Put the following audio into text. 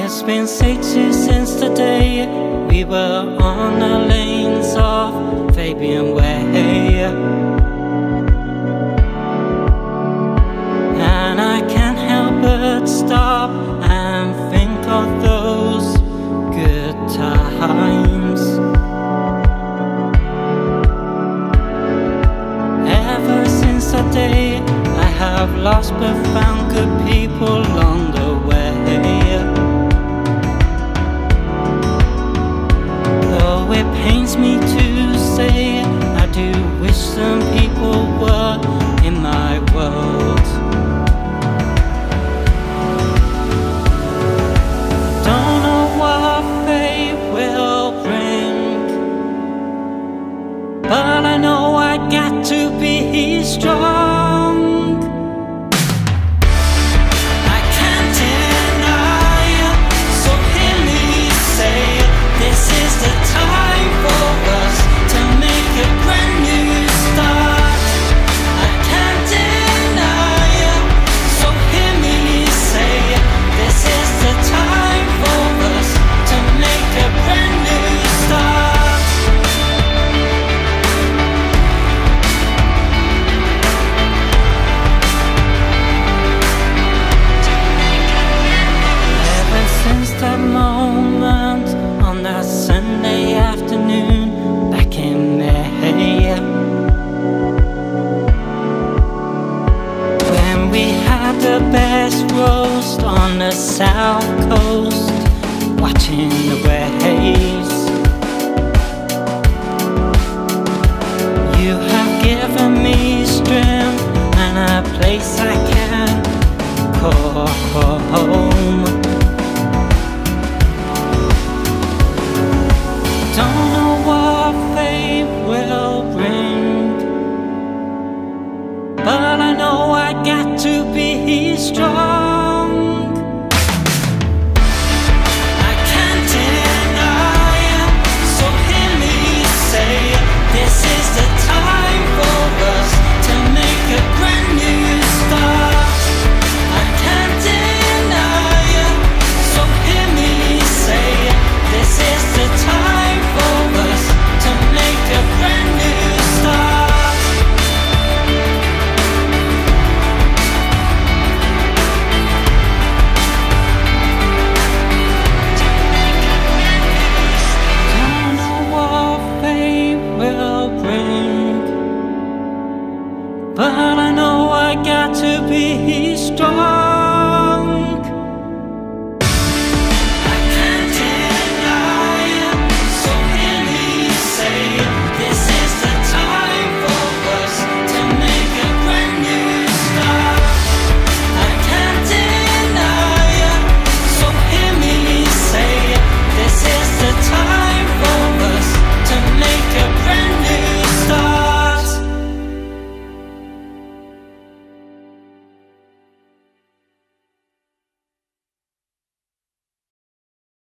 It's been 6 years since the day we were on the lanes of Fabian Way, and I can't help but stop and think of those good times. Ever since that day, I have lost but found good people along the way. Though it pains me to say, I do wish some people were in my world. Don't know what fate will bring, but I know I got to be strong. I can't deny, so hear me say, this is the time for us to make a brand new start. I can't deny, so hear me say, this is the time for us to make a brand new start. Ever since that moment on that Sunday afternoon back in May, when we had the best roast on the South Coast, watching the waves. You have given me strength and a place I can call home. Don't know what fate will bring, but I know I got to be strong. I can't deny, so hear me say, this is the time for us to make a brand new start. I can't deny, so hear me say, this is the time for us to make a brand new start. Don't know what fate will bring, but I know I got to be